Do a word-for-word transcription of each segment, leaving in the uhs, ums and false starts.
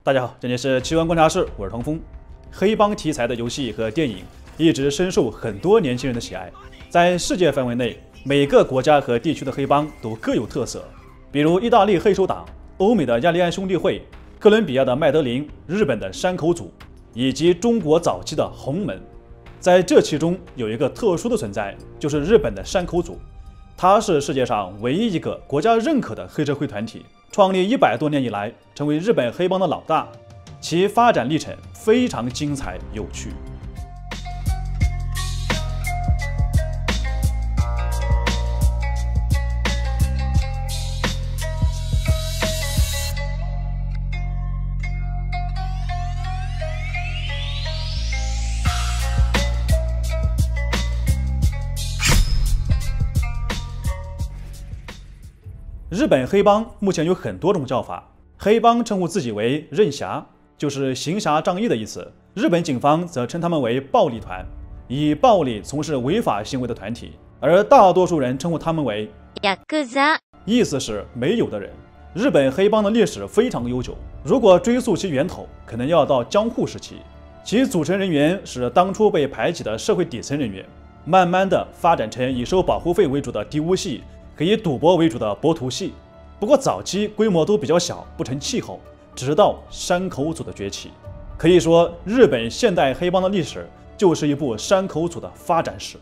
大家好，这里是奇闻观察室，我是唐风。黑帮题材的游戏和电影一直深受很多年轻人的喜爱。在世界范围内，每个国家和地区的黑帮都各有特色，比如意大利黑手党、欧美的亚利安兄弟会、哥伦比亚的麦德林、日本的山口组，以及中国早期的洪门。在这其中有一个特殊的存在，就是日本的山口组，它是世界上唯一一个国家认可的黑社会团体。创立一百多年以来，成为日本黑帮的老大，其发展历程非常精彩有趣。日本黑帮目前有很多种叫法，黑帮称呼自己为任侠，就是行侠仗义的意思；日本警方则称他们为暴力团，以暴力从事违法行为的团体；而大多数人称呼他们为ヤクザ，意思是没有的人。日本黑帮的历史非常悠久，如果追溯其源头，可能要到江户时期，其组成人员是当初被排挤的社会底层人员，慢慢的发展成以收保护费为主的敌屋系，可以赌博为主的博图系。不过早期规模都比较小，不成气候，直到山口组的崛起。可以说，日本现代黑帮的历史就是一部山口组的发展史。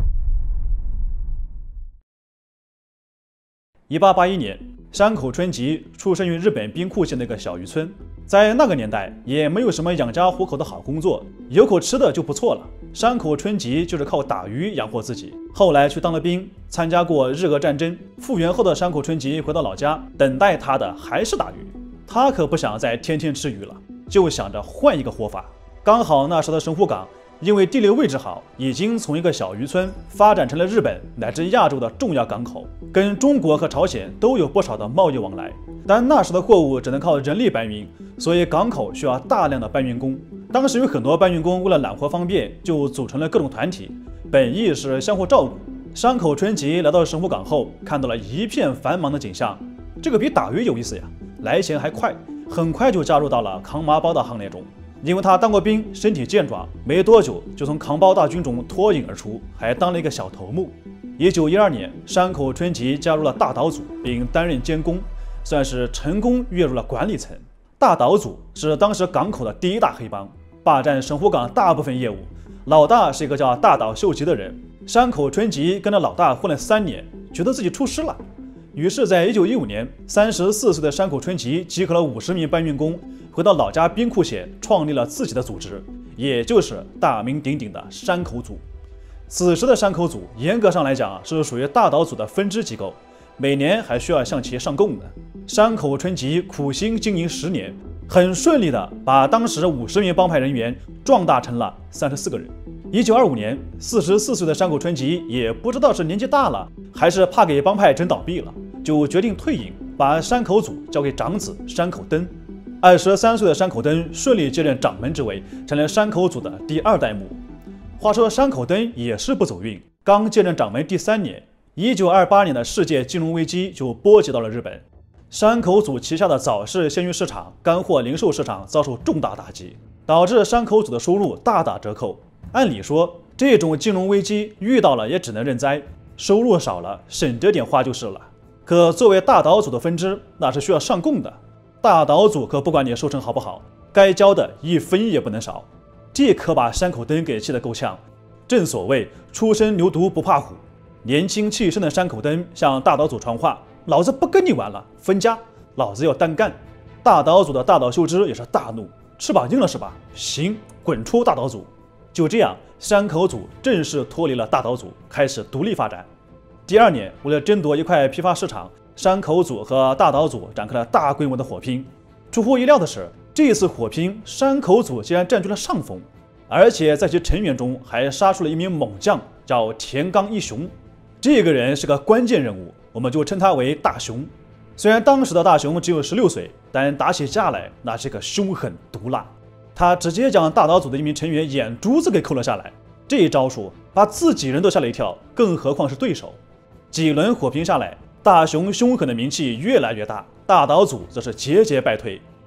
一八八一年，山口春吉出生于日本兵库县的一个小渔村。在那个年代，也没有什么养家糊口的好工作，有口吃的就不错了。山口春吉就是靠打鱼养活自己。后来去当了兵，参加过日俄战争。复员后的山口春吉回到老家，等待他的还是打鱼。他可不想再天天吃鱼了，就想着换一个活法。刚好那时的神户港因为地理位置好，已经从一个小渔村发展成了日本乃至亚洲的重要港口，跟中国和朝鲜都有不少的贸易往来。但那时的货物只能靠人力搬运，所以港口需要大量的搬运工。当时有很多搬运工为了揽活方便，就组成了各种团体，本意是相互照顾。山口春吉来到神户港后，看到了一片繁忙的景象，这个比打鱼有意思呀，来钱还快，很快就加入到了扛麻包的行列中。因为他当过兵，身体健壮，没多久就从扛包大军中脱颖而出，还当了一个小头目。一九一二年，山口春吉加入了大岛组，并担任监工，算是成功跃入了管理层。大岛组是当时港口的第一大黑帮，霸占神户港大部分业务。老大是一个叫大岛秀吉的人。山口春吉跟着老大混了三年，觉得自己出师了，于是，在一九一五年，三十四岁的山口春吉集合了五十名搬运工，回到老家兵库县，创立了自己的组织，也就是大名鼎鼎的山口组。此时的山口组，严格上来讲是属于大岛组的分支机构，每年还需要向其上贡的。山口春吉苦心经营十年，很顺利的把当时五十名帮派人员壮大成了三十四个人。一九二五年，四十四岁的山口春吉也不知道是年纪大了，还是怕给帮派整倒闭了，就决定退隐，把山口组交给长子山口登。二十三岁的山口登顺利接任掌门之位，成了山口组的第二代目。话说山口登也是不走运，刚接任掌门第三年，一九二八年的世界金融危机就波及到了日本。山口组旗下的早市鲜鱼市场、干货零售市场遭受重大打击，导致山口组的收入大打折扣。按理说，这种金融危机遇到了也只能认栽，收入少了，省着点花就是了。可作为大岛组的分支，那是需要上贡的。大岛组可不管你收成好不好，该交的一分也不能少。这可把山口登给气得够呛。正所谓初生牛犊不怕虎，年轻气盛的山口登向大岛组传话：老子不跟你玩了，分家，老子要单干。大岛组的大岛秀之也是大怒，翅膀硬了是吧？行，滚出大岛组。就这样，山口组正式脱离了大岛组，开始独立发展。第二年，为了争夺一块批发市场，山口组和大岛组展开了大规模的火拼。出乎意料的是，这次火拼，山口组竟然占据了上风，而且在其成员中还杀出了一名猛将，叫田刚一雄。这个人是个关键人物，我们就称他为大雄。虽然当时的大雄只有十六岁，但打起架来那是个凶狠毒辣。他直接将大岛组的一名成员眼珠子给抠了下来，这一招数把自己人都吓了一跳，更何况是对手。几轮火拼下来，大雄凶狠的名气越来越大，大岛组则是节节败退。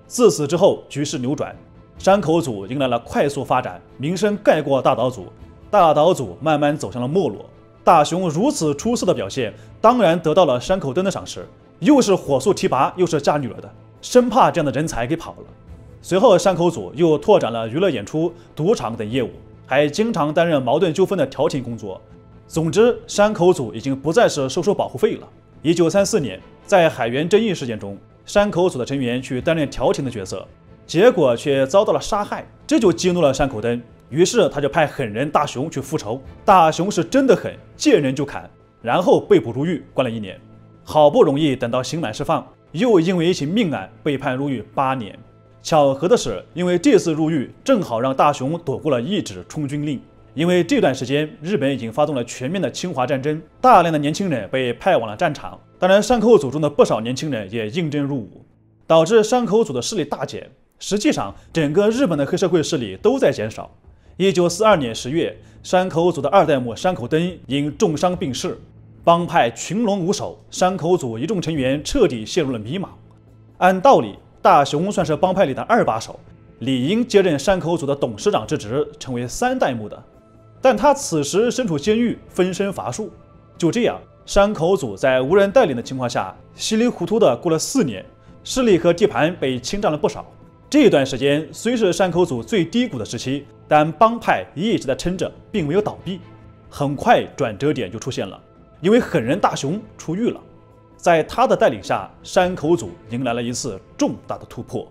自此之后，局势扭转，山口组迎来了快速发展，名声盖过大岛组，大岛组慢慢走向了没落。大雄如此出色的表现，当然得到了山口灯的赏识，又是火速提拔，又是嫁女儿的，生怕这样的人才给跑了。随后，山口组又拓展了娱乐演出、赌场等业务，还经常担任矛盾纠纷的调停工作。总之，山口组已经不再是收收保护费了。一九三四年，在海原争议事件中，山口组的成员去担任调停的角色，结果却遭到了杀害，这就激怒了山口灯。于是他就派狠人大雄去复仇。大雄是真的狠，见人就砍，然后被捕入狱，关了一年。好不容易等到刑满释放，又因为一起命案被判入狱八年。巧合的是，因为这次入狱正好让大雄躲过了一纸充军令。因为这段时间日本已经发动了全面的侵华战争，大量的年轻人被派往了战场。当然，山口组中的不少年轻人也应征入伍，导致山口组的势力大减。实际上，整个日本的黑社会势力都在减少。一九四二年十月，山口组的二代目山口灯因重伤病逝，帮派群龙无首，山口组一众成员彻底陷入了迷茫。按道理，大雄算是帮派里的二把手，理应接任山口组的董事长之职，成为三代目的。但他此时身处监狱，分身乏术。就这样，山口组在无人带领的情况下，稀里糊涂的过了四年，势力和地盘被侵占了不少。这段时间虽是山口组最低谷的时期，但帮派一直在撑着，并没有倒闭。很快转折点就出现了，因为狠人大雄出狱了。在他的带领下，山口组迎来了一次重大的突破。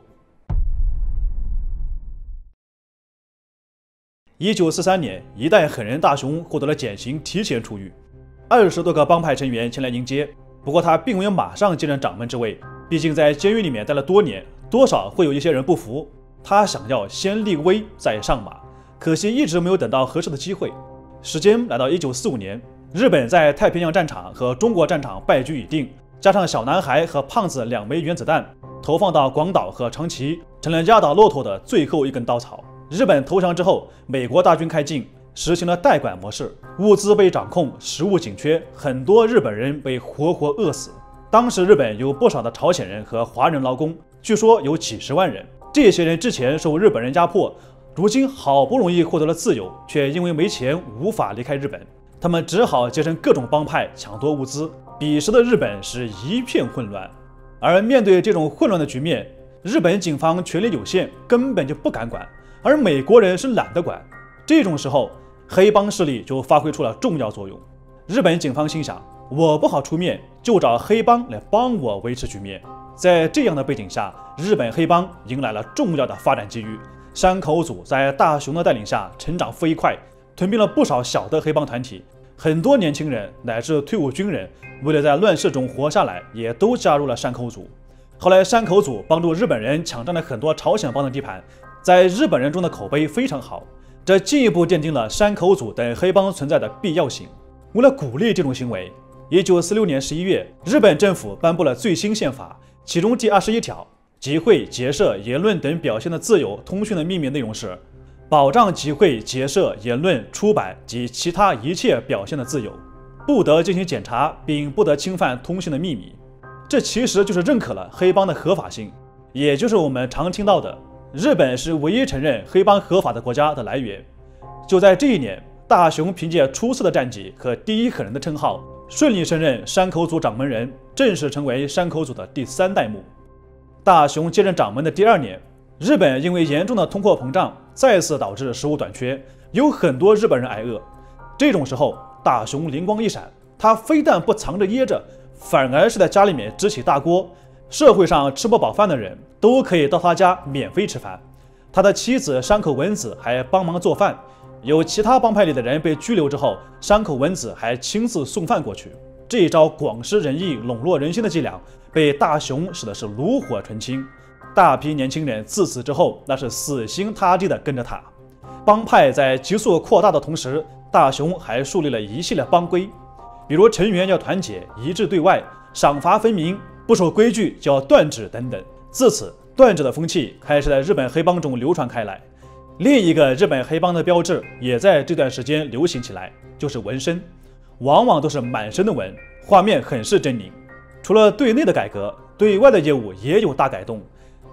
一九四三年，一代狠人大雄获得了减刑，提前出狱。二十多个帮派成员前来迎接，不过他并没有马上接任掌门之位，毕竟在监狱里面待了多年，多少会有一些人不服。他想要先立威再上马，可惜一直没有等到合适的机会。时间来到一九四五年，日本在太平洋战场和中国战场败局已定，加上小男孩和胖子两枚原子弹投放到广岛和长崎，成了压倒骆驼的最后一根稻草。日本投降之后，美国大军开进，实行了代管模式，物资被掌控，食物紧缺，很多日本人被活活饿死。当时日本有不少的朝鲜人和华人劳工，据说有几十万人。这些人之前受日本人压迫，如今好不容易获得了自由，却因为没钱无法离开日本，他们只好结成各种帮派抢夺物资。彼时的日本是一片混乱，而面对这种混乱的局面，日本警方权力有限，根本就不敢管。而美国人是懒得管，这种时候黑帮势力就发挥出了重要作用。日本警方心想，我不好出面，就找黑帮来帮我维持局面。在这样的背景下，日本黑帮迎来了重要的发展机遇。山口组在大雄的带领下成长飞快，吞并了不少小的黑帮团体。很多年轻人乃至退伍军人，为了在乱世中活下来，也都加入了山口组。后来，山口组帮助日本人抢占了很多朝鲜帮的地盘，在日本人中的口碑非常好，这进一步奠定了山口组等黑帮存在的必要性。为了鼓励这种行为，一九四六年十一月，日本政府颁布了最新宪法，其中第二十一条，集会、结社、言论等表现的自由、通讯的秘密内容是保障集会、结社、言论、出版及其他一切表现的自由，不得进行检查，并不得侵犯通讯的秘密。这其实就是认可了黑帮的合法性，也就是我们常听到的日本是唯一承认黑帮合法的国家的来源。就在这一年，大雄凭借出色的战绩和第一狠人的称号，顺利升任山口组掌门人，正式成为山口组的第三代目。大雄接任掌门的第二年，日本因为严重的通货膨胀，再次导致食物短缺，有很多日本人挨饿。这种时候，大雄灵光一闪，他非但不藏着掖着，反而是在家里面支起大锅，社会上吃不饱饭的人都可以到他家免费吃饭。他的妻子山口文子还帮忙做饭，有其他帮派里的人被拘留之后，山口文子还亲自送饭过去。这一招广施仁义、笼络人心的伎俩，被大雄使的是炉火纯青。大批年轻人自此之后，那是死心塌地的跟着他。帮派在急速扩大的同时，大雄还树立了一系列帮规，比如成员要团结一致对外，赏罚分明，不守规矩就要断指等等。自此，断指的风气开始在日本黑帮中流传开来。另一个日本黑帮的标志也在这段时间流行起来，就是纹身，往往都是满身的纹，画面很是狰狞。除了对内的改革，对外的业务也有大改动。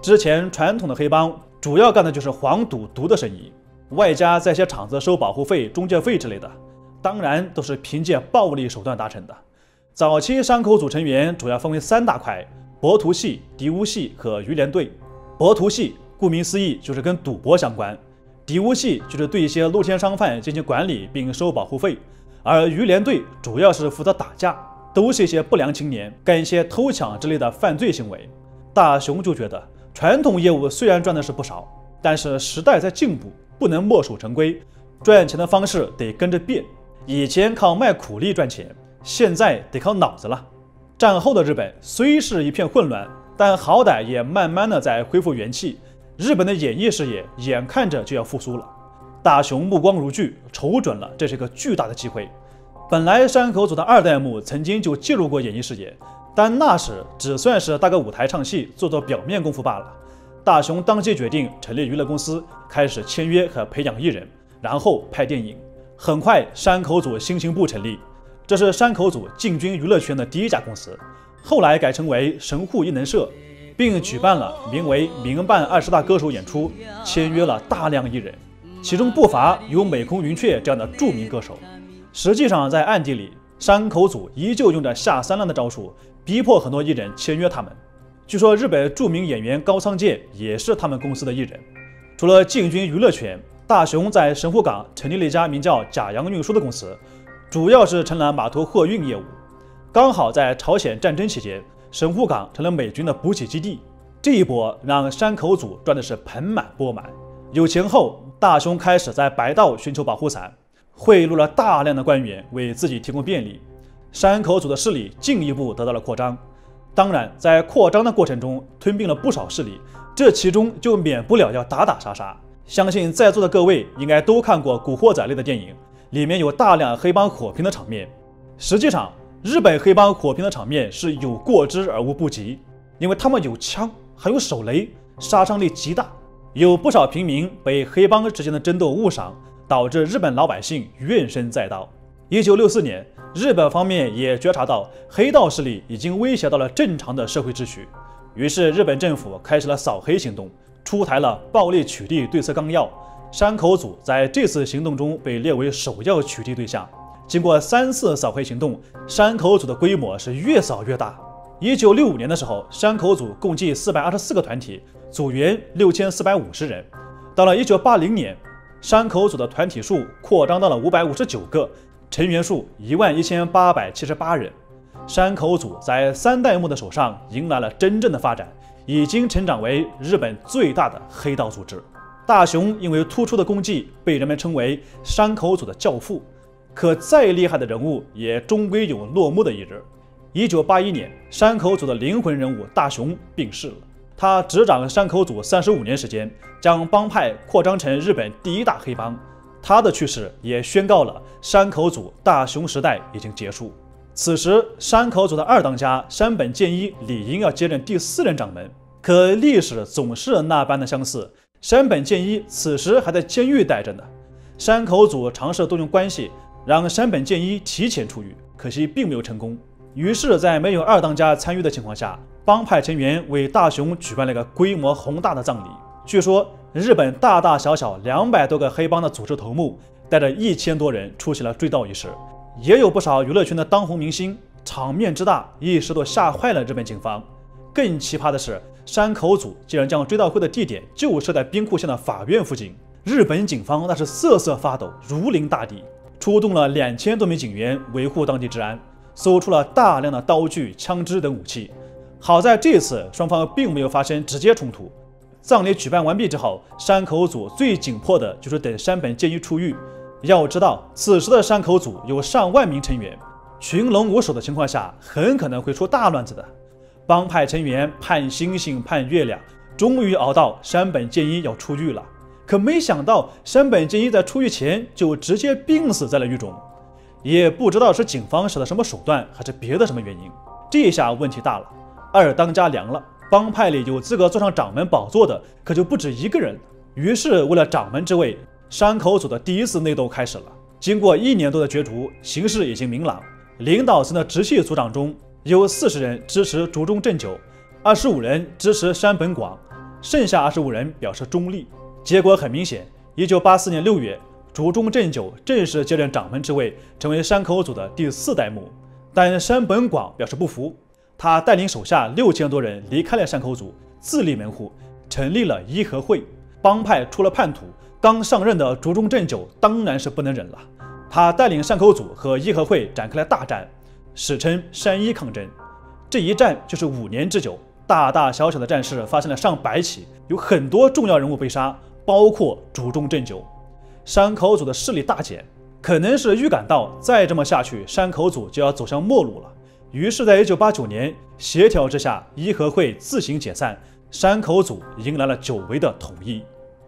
之前传统的黑帮主要干的就是黄赌毒的生意，外加在些厂子收保护费、中介费之类的，当然都是凭借暴力手段达成的。早期山口组成员主要分为三大块：博图系、敌乌系和鱼连队。博图系顾名思义就是跟赌博相关，敌乌系就是对一些露天商贩进行管理并收保护费，而鱼连队主要是负责打架，都是一些不良青年干一些偷抢之类的犯罪行为。大雄就觉得传统业务虽然赚的是不少，但是时代在进步，不能墨守成规，赚钱的方式得跟着变。以前靠卖苦力赚钱，现在得靠脑子了。战后的日本虽是一片混乱，但好歹也慢慢的在恢复元气，日本的演艺事业眼看着就要复苏了。大雄目光如炬，瞅准了这是个巨大的机会。本来山口组的二代目曾经就介入过演艺事业，但那时只算是搭个舞台唱戏，做做表面功夫罢了。大雄当即决定成立娱乐公司，开始签约和培养艺人，然后拍电影。很快，山口组新星部成立，这是山口组进军娱乐圈的第一家公司。后来改称为神户艺能社，并举办了名为“民办二十大歌手”演出，签约了大量艺人，其中不乏有美空云雀这样的著名歌手。实际上，在暗地里，山口组依旧用着下三滥的招数，逼迫很多艺人签约他们。据说日本著名演员高仓健也是他们公司的艺人。除了进军娱乐圈，大雄在神户港成立了一家名叫甲洋运输的公司，主要是承揽码头货运业务。刚好在朝鲜战争期间，神户港成了美军的补给基地，这一波让山口组赚的是盆满钵满。有钱后，大雄开始在白道寻求保护伞，贿赂了大量的官员为自己提供便利，山口组的势力进一步得到了扩张。当然，在扩张的过程中吞并了不少势力，这其中就免不了要打打杀杀。相信在座的各位应该都看过《古惑仔》类的电影，里面有大量黑帮火拼的场面。实际上，日本黑帮火拼的场面是有过之而无不及，因为他们有枪，还有手雷，杀伤力极大。有不少平民被黑帮之间的争斗误伤，导致日本老百姓怨声载道。一九六四年，日本方面也觉察到黑道势力已经威胁到了正常的社会秩序，于是日本政府开始了扫黑行动，出台了暴力取缔对策纲要。山口组在这次行动中被列为首要取缔对象。经过三次扫黑行动，山口组的规模是越扫越大。一九六五年的时候，山口组共计四百二十四个团体，组员六千四百五十人。到了一九八零年，山口组的团体数扩张到了五百五十九个，成员数一万一千八百七十八人。山口组在三代目的手上迎来了真正的发展，已经成长为日本最大的黑道组织。大雄因为突出的功绩被人们称为山口组的教父，可再厉害的人物也终归有落幕的一日。一九八一年，山口组的灵魂人物大雄病逝了。他执掌山口组三十五年时间，将帮派扩张成日本第一大黑帮。他的去世也宣告了山口组大雄时代已经结束。此时，山口组的二当家山本健一理应要接任第四任掌门，可历史总是那般的相似。山本健一此时还在监狱待着呢。山口组尝试动用关系让山本健一提前出狱，可惜并没有成功。于是，在没有二当家参与的情况下，帮派成员为大雄举办了一个规模宏大的葬礼。据说，日本大大小小两百多个黑帮的组织头目带着一千多人出席了追悼仪式，也有不少娱乐圈的当红明星。场面之大，一时都吓坏了日本警方。更奇葩的是，山口组竟然将追悼会的地点就设在兵库县的法院附近。日本警方那是瑟瑟发抖，如临大敌，出动了两千多名警员维护当地治安，搜出了大量的刀具、枪支等武器。好在这次双方并没有发生直接冲突。葬礼举办完毕之后，山口组最紧迫的就是等山本健一出狱。要知道，此时的山口组有上万名成员，群龙无首的情况下，很可能会出大乱子的。帮派成员盼星星盼月亮，终于熬到山本健一要出狱了。可没想到，山本健一在出狱前就直接病死在了狱中。也不知道是警方使了什么手段，还是别的什么原因。这下问题大了，二当家凉了。帮派里有资格坐上掌门宝座的可就不止一个人。于是为了掌门之位，山口组的第一次内斗开始了。经过一年多的角逐，形势已经明朗。领导层的直系组长中有四十人支持竹中正久，二十五人支持山本广， 剩下二十五人表示中立。结果很明显，一九八四年六月，竹中正久正式接任掌门之位，成为山口组的第四代目。但山本广表示不服，他带领手下六千多人离开了山口组，自立门户，成立了伊和会。帮派出了叛徒，刚上任的竹中正久当然是不能忍了，他带领山口组和伊和会展开了大战，史称山伊抗争。这一战就是五年之久，大大小小的战事发生了上百起，有很多重要人物被杀，包括竹中正久。山口组的势力大减，可能是预感到再这么下去，山口组就要走向没落了。于是，在一九八九年协调之下，伊和会自行解散，山口组迎来了久违的统一。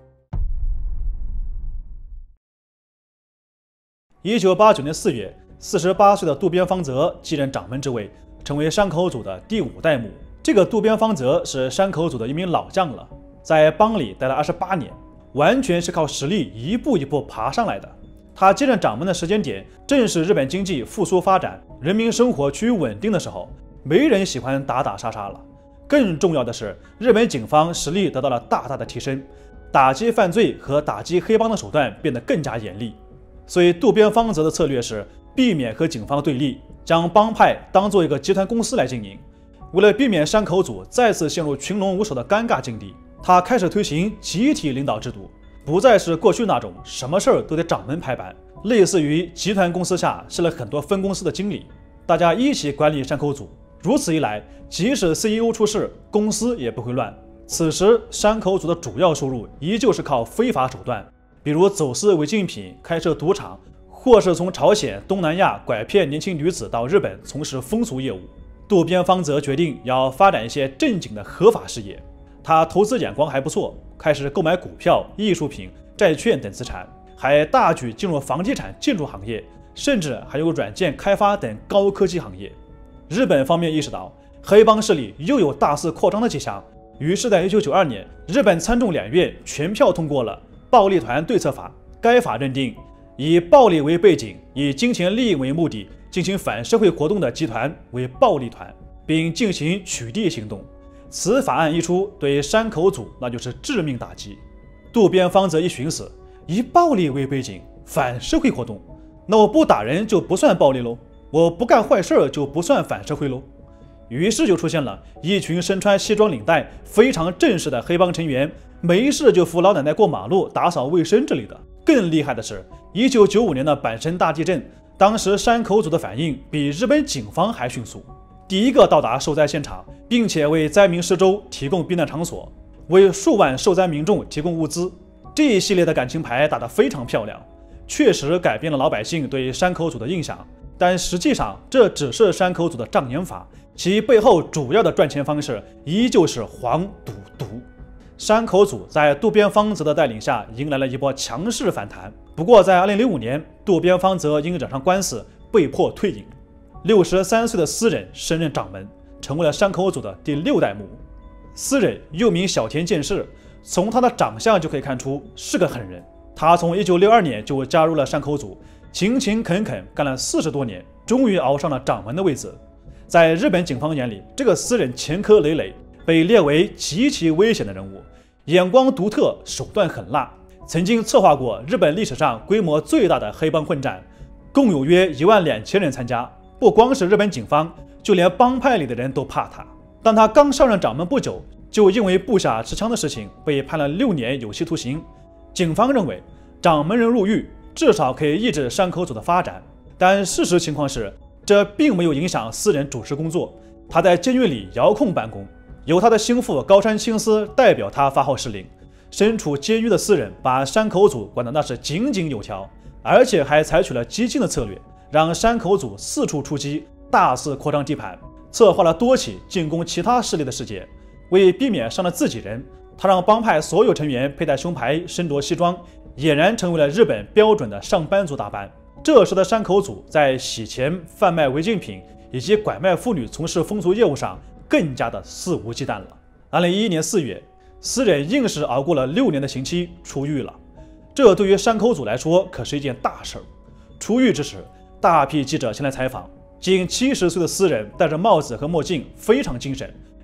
一九八九年四月，四十八岁的渡边芳泽继任掌门之位，成为山口组的第五代目。这个渡边芳泽是山口组的一名老将了，在帮里待了二十八年，完全是靠实力一步一步爬上来的。他接任掌门的时间点，正是日本经济复苏发展、人民生活趋于稳定的时候，没人喜欢打打杀杀了。更重要的是，日本警方实力得到了大大的提升，打击犯罪和打击黑帮的手段变得更加严厉。所以渡边芳泽的策略是避免和警方对立，将帮派当做一个集团公司来经营。为了避免山口组再次陷入群龙无首的尴尬境地，他开始推行集体领导制度，不再是过去那种什么事儿都得掌门拍板，类似于集团公司下设了很多分公司的经理，大家一起管理山口组。如此一来，即使 C E O 出事，公司也不会乱。此时山口组的主要收入依旧是靠非法手段，比如走私违禁品、开设赌场，或是从朝鲜、东南亚拐骗年轻女子到日本从事风俗业务。渡边芳泽决定要发展一些正经的合法事业，他投资眼光还不错，开始购买股票、艺术品、债券等资产，还大举进入房地产、建筑行业，甚至还有软件开发等高科技行业。日本方面意识到黑帮势力又有大肆扩张的迹象，于是在一九九二年，日本参众两院全票通过了暴力团对策法。该法认定，以暴力为背景，以金钱利益为目的进行反社会活动的集团为暴力团，并进行取缔行动。此法案一出，对山口组那就是致命打击。渡边芳泽一寻思，以暴力为背景，反社会活动，那我不打人就不算暴力喽，我不干坏事就不算反社会喽。于是就出现了一群身穿西装领带、非常正式的黑帮成员，没事就扶老奶奶过马路、打扫卫生之类的。更厉害的是，一九九五年的阪神大地震，当时山口组的反应比日本警方还迅速，第一个到达受灾现场，并且为灾民施粥、提供避难场所，为数万受灾民众提供物资。这一系列的感情牌打得非常漂亮，确实改变了老百姓对山口组的印象。但实际上，这只是山口组的障眼法，其背后主要的赚钱方式依旧是黄赌毒。山口组在渡边芳泽的带领下迎来了一波强势反弹。不过，在二零零五年，渡边芳泽因惹上官司，被迫退隐。六十三岁的私人升任掌门，成为了山口组的第六代目。私人又名小田健士，从他的长相就可以看出是个狠人。他从一九六二年就加入了山口组，勤勤恳恳干了四十多年，终于熬上了掌门的位子。在日本警方眼里，这个私人前科累累，被列为极其危险的人物，眼光独特，手段狠辣，曾经策划过日本历史上规模最大的黑帮混战，共有约一万两千人参加。不光是日本警方，就连帮派里的人都怕他。但他刚上任掌门不久，就因为部下持枪的事情被判了六年有期徒刑。警方认为，掌门人入狱至少可以抑制山口组的发展，但事实情况是，这并没有影响私人主持工作。他在监狱里遥控办公，由他的心腹高山青司代表他发号施令。身处监狱的私人把山口组管得那是井井有条，而且还采取了激进的策略，让山口组四处出击，大肆扩张地盘，策划了多起进攻其他势力的事件。为避免伤了自己人，他让帮派所有成员佩戴胸牌，身着西装，俨然成为了日本标准的上班族打扮。这时的山口组在洗钱、贩卖违禁品以及拐卖妇女从事风俗业务上更加的肆无忌惮了。二零一一年四月，私人硬是熬过了六年的刑期，出狱了。这对于山口组来说可是一件大事儿。出狱之时，大批记者前来采访，近七十岁的私人戴着帽子和墨镜，非常精神，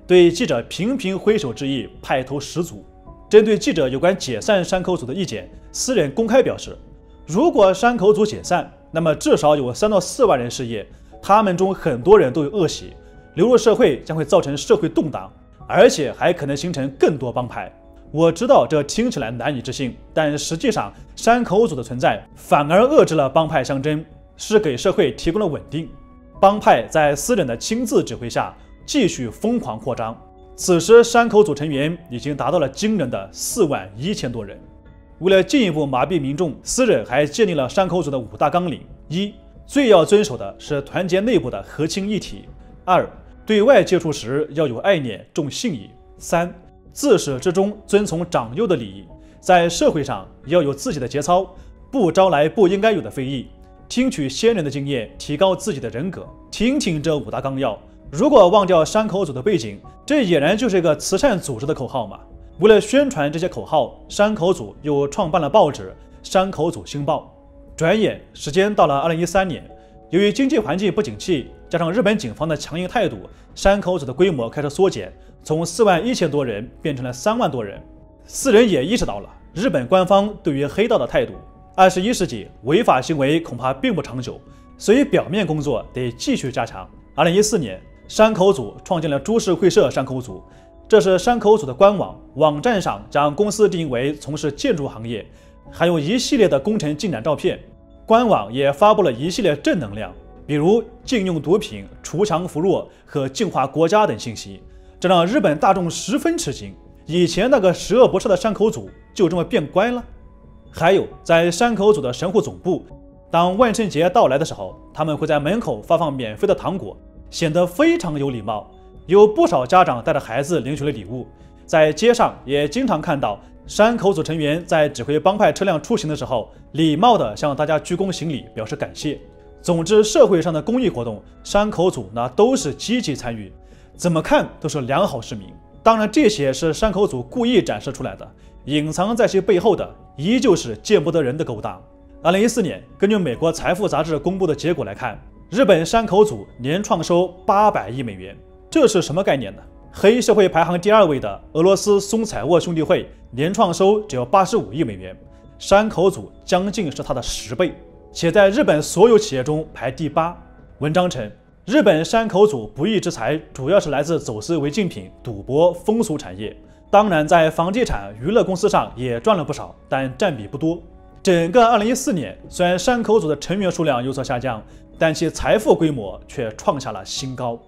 对记者频频挥手致意，派头十足。针对记者有关解散山口组的意见，私人公开表示，如果山口组解散，那么至少有三到四万人失业，他们中很多人都有恶习，流入社会将会造成社会动荡，而且还可能形成更多帮派。我知道这听起来难以置信，但实际上山口组的存在反而遏制了帮派相争，是给社会提供了稳定。帮派在私人的亲自指挥下继续疯狂扩张，此时山口组成员已经达到了惊人的四万一千多人。为了进一步麻痹民众，私人还建立了山口组的五大纲领：一、最要遵守的是团结内部的核心一体；二、对外接触时要有爱念，重信义；三、自始至终遵从长幼的礼仪，在社会上要有自己的节操，不招来不应该有的非议，听取先人的经验，提高自己的人格。听听这五大纲要，如果忘掉山口组的背景，这俨然就是一个慈善组织的口号嘛。为了宣传这些口号，山口组又创办了报纸《山口组新报》。转眼时间到了二零一三年，由于经济环境不景气，加上日本警方的强硬态度，山口组的规模开始缩减，从四万一千多人变成了三万多人。私人也意识到了日本官方对于黑道的态度，二十一世纪违法行为恐怕并不长久，所以表面工作得继续加强。二零一四年，山口组创建了株式会社山口组，这是山口组的官网，网站上将公司定义为从事建筑行业，还有一系列的工程进展照片。官网也发布了一系列正能量，比如禁用毒品、锄强扶弱和净化国家等信息，这让日本大众十分吃惊。以前那个十恶不赦的山口组就这么变乖了。还有，在山口组的神户总部，当万圣节到来的时候，他们会在门口发放免费的糖果，显得非常有礼貌。有不少家长带着孩子领取了礼物，在街上也经常看到山口组成员在指挥帮派车辆出行的时候，礼貌地向大家鞠躬行礼，表示感谢。总之，社会上的公益活动，山口组那都是积极参与，怎么看都是良好市民。当然，这些是山口组故意展示出来的，隐藏在其背后的依旧是见不得人的勾当。二零一四年，根据美国财富杂志公布的结果来看，日本山口组年创收八百亿美元，这是什么概念呢？黑社会排行第二位的俄罗斯松彩沃兄弟会年创收只有八十五亿美元，山口组将近是它的十倍，且在日本所有企业中排第八。文章称，日本山口组不义之财主要是来自走私违禁品、赌博、风俗产业，当然在房地产、娱乐公司上也赚了不少，但占比不多。整个二零一四年，虽然山口组的成员数量有所下降，但其财富规模却创下了新高。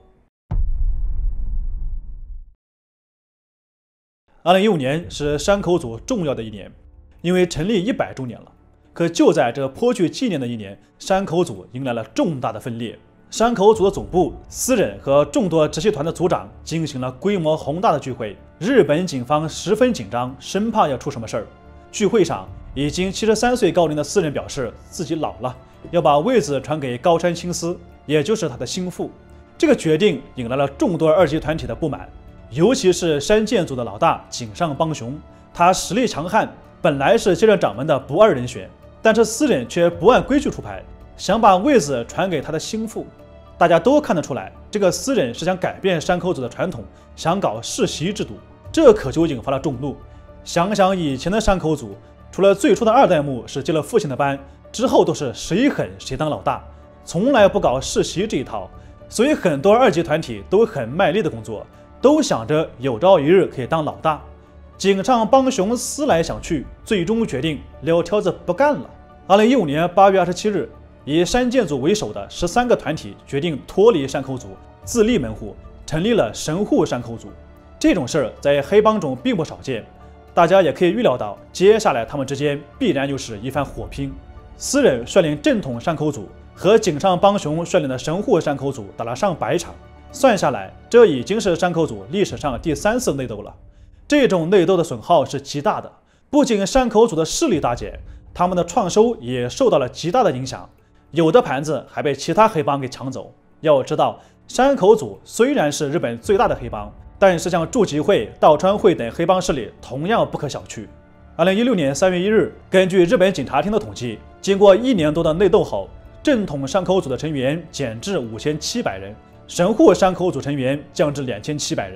二零一五年是山口组重要的一年，因为成立一百周年了。可就在这颇具纪念的一年，山口组迎来了重大的分裂。山口组的总部、私人和众多直系团的组长进行了规模宏大的聚会，日本警方十分紧张，生怕要出什么事儿。聚会上，已经七十三岁高龄的私人表示自己老了，要把位子传给高山青司，也就是他的心腹。这个决定引来了众多二级团体的不满。尤其是山建组的老大井上邦雄，他实力强悍，本来是接任掌门的不二人选，但是私人却不按规矩出牌，想把位子传给他的心腹。大家都看得出来，这个私人是想改变山口组的传统，想搞世袭制度，这可就引发了众怒。想想以前的山口组，除了最初的二代目是接了父亲的班，之后都是谁狠谁当老大，从来不搞世袭这一套，所以很多二级团体都很卖力的工作，都想着有朝一日可以当老大。井上邦雄思来想去，最终决定撂挑子不干了。二零一五年八月二十七日，以山建组为首的十三个团体决定脱离山口组，自立门户，成立了神户山口组。这种事儿在黑帮中并不少见，大家也可以预料到，接下来他们之间必然又是一番火拼。私人率领正统山口组和井上邦雄率领的神户山口组打了上百场。算下来，这已经是山口组历史上第三次内斗了。这种内斗的损耗是极大的，不仅山口组的势力大减，他们的创收也受到了极大的影响，有的盘子还被其他黑帮给抢走。要知道，山口组虽然是日本最大的黑帮，但是像筑吉会、道川会等黑帮势力同样不可小觑。二零一六年三月一日，根据日本警察厅的统计，经过一年多的内斗后，正统山口组的成员减至五千七百人。神户山口组成员降至两千七百人，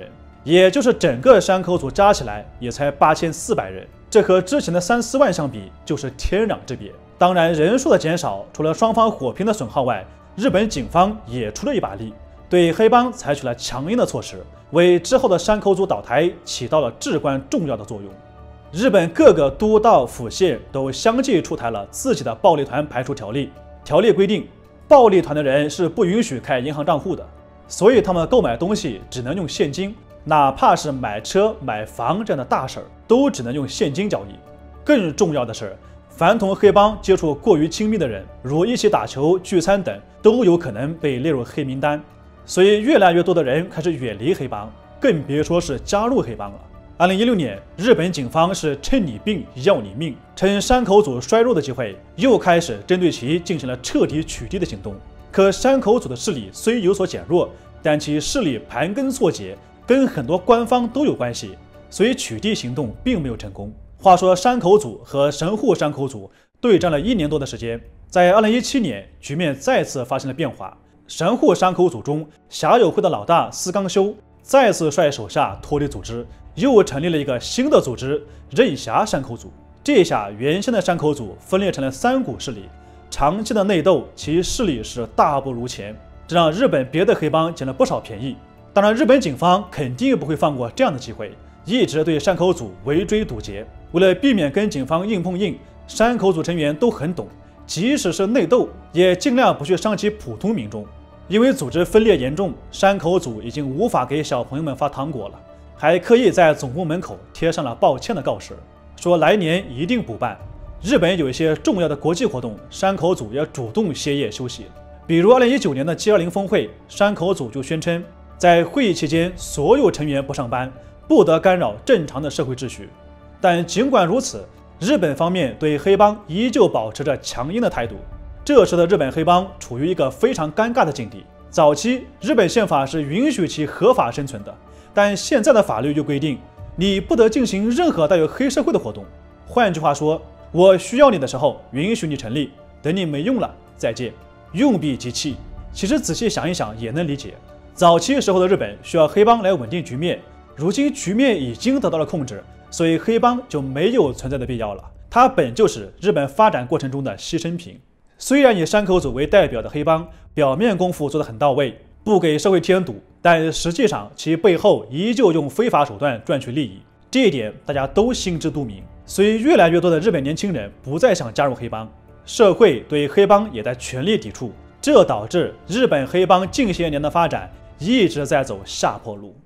也就是整个山口组加起来也才八千四百人，这和之前的三四万相比就是天壤之别。当然，人数的减少，除了双方火拼的损耗外，日本警方也出了一把力，对黑帮采取了强硬的措施，为之后的山口组倒台起到了至关重要的作用。日本各个都道府县都相继出台了自己的暴力团排除条例，条例规定，暴力团的人是不允许开银行账户的，所以他们购买东西只能用现金，哪怕是买车、买房这样的大事儿，都只能用现金交易。更重要的是，凡同黑帮接触过于亲密的人，如一起打球、聚餐等，都有可能被列入黑名单。所以，越来越多的人开始远离黑帮，更别说是加入黑帮了。二零一六年，日本警方是趁你病要你命，趁山口组衰弱的机会，又开始针对其进行了彻底取缔的行动。可山口组的势力虽有所减弱，但其势力盘根错节，跟很多官方都有关系，所以取缔行动并没有成功。话说，山口组和神户山口组对战了一年多的时间，在二零一七年，局面再次发生了变化。神户山口组中，侠友会的老大四冈修再次率手下脱离组织，又成立了一个新的组织——任侠山口组。这下，原先的山口组分裂成了三股势力，长期的内斗，其势力是大不如前，这让日本别的黑帮捡了不少便宜。当然，日本警方肯定不会放过这样的机会，一直对山口组围追堵截。为了避免跟警方硬碰硬，山口组成员都很懂，即使是内斗，也尽量不去伤及普通民众。因为组织分裂严重，山口组已经无法给小朋友们发糖果了，还刻意在总部门口贴上了抱歉的告示，说来年一定补办。日本有一些重要的国际活动，山口组也主动歇业休息。比如二零一九年的 G 二零 峰会，山口组就宣称，在会议期间所有成员不上班，不得干扰正常的社会秩序。但尽管如此，日本方面对黑帮依旧保持着强硬的态度。这时的日本黑帮处于一个非常尴尬的境地。早期日本宪法是允许其合法生存的，但现在的法律又规定，你不得进行任何带有黑社会的活动。换句话说，我需要你的时候允许你成立，等你没用了再见，用必即弃。其实仔细想一想也能理解，早期时候的日本需要黑帮来稳定局面，如今局面已经得到了控制，所以黑帮就没有存在的必要了。它本就是日本发展过程中的牺牲品。虽然以山口组为代表的黑帮表面功夫做得很到位，不给社会添堵，但实际上其背后依旧用非法手段赚取利益，这一点大家都心知肚明。所以越来越多的日本年轻人不再想加入黑帮，社会对黑帮也在全力抵触，这导致日本黑帮近些年的发展一直在走下坡路。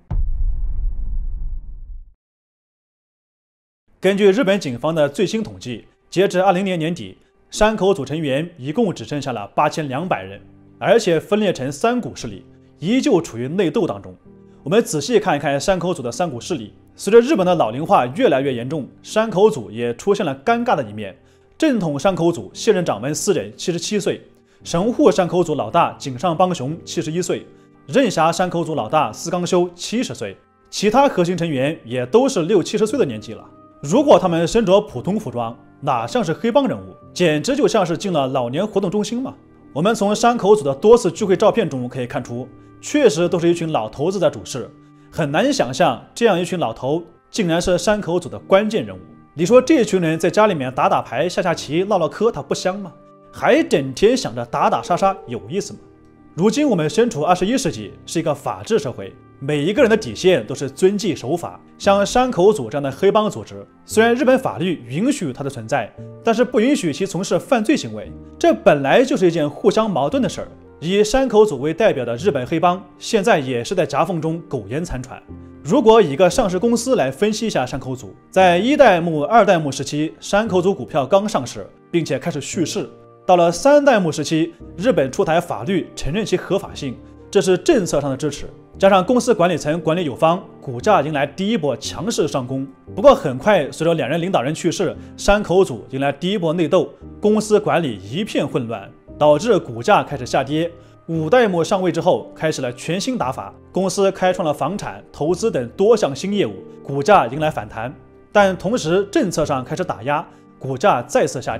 根据日本警方的最新统计，截至二零年年底，山口组成员一共只剩下了八千两百人，而且分裂成三股势力，依旧处于内斗当中。我们仔细看一看山口组的三股势力。随着日本的老龄化越来越严重，山口组也出现了尴尬的一面。正统山口组现任掌门私人七十七岁，神户山口组老大井上邦雄七十一岁，任侠山口组老大四冈修七十岁，其他核心成员也都是六七十岁的年纪了。如果他们身着普通服装，哪像是黑帮人物，简直就像是进了老年活动中心嘛。我们从山口组的多次聚会照片中可以看出，确实都是一群老头子在主事，很难想象这样一群老头竟然是山口组的关键人物。你说这群人在家里面打打牌、下下棋、唠唠嗑，他不香吗？还整天想着打打杀杀，有意思吗？如今我们身处二十一世纪，是一个法治社会，每一个人的底线都是遵纪守法。像山口组这样的黑帮组织，虽然日本法律允许它的存在，但是不允许其从事犯罪行为，这本来就是一件互相矛盾的事儿。以山口组为代表的日本黑帮，现在也是在夹缝中苟延残喘。如果以一个上市公司来分析一下山口组，在一代目、二代目时期，山口组股票刚上市，并且开始蓄势。到了三代目时期，日本出台法律承认其合法性，这是政策上的支持，加上公司管理层管理有方，股价迎来第一波强势上攻。不过很快，随着两人领导人去世，山口组迎来第一波内斗，公司管理一片混乱，导致股价开始下跌。五代目上位之后，开始了全新打法，公司开创了房产、投资等多项新业务，股价迎来反弹。但同时政策上开始打压，股价再次下跌。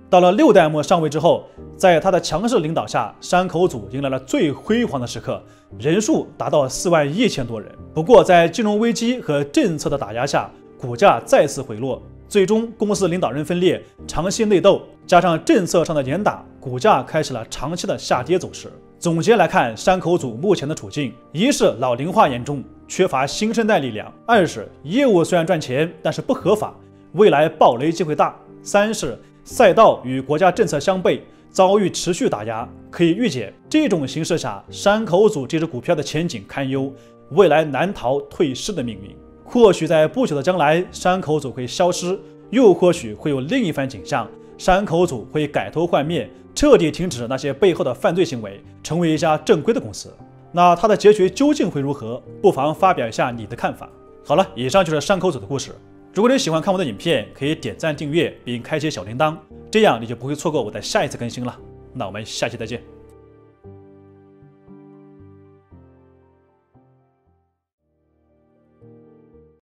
到了六代目上位之后，在他的强势领导下，山口组迎来了最辉煌的时刻，人数达到四万一千多人。不过，在金融危机和政策的打压下，股价再次回落，最终公司领导人分裂，长期内斗，加上政策上的严打，股价开始了长期的下跌走势。总结来看，山口组目前的处境：一是老龄化严重，缺乏新生代力量；二是业务虽然赚钱，但是不合法，未来暴雷机会大；三是赛道与国家政策相悖，遭遇持续打压。可以预见，这种形势下，山口组这只股票的前景堪忧，未来难逃退市的命运。或许在不久的将来，山口组会消失，又或许会有另一番景象，山口组会改头换面，彻底停止那些背后的犯罪行为，成为一家正规的公司。那它的结局究竟会如何？不妨发表一下你的看法。好了，以上就是山口组的故事。如果你喜欢看我的影片，可以点赞订阅并开启小铃铛，这样你就不会错过我的下一次更新了。那我们下期再见。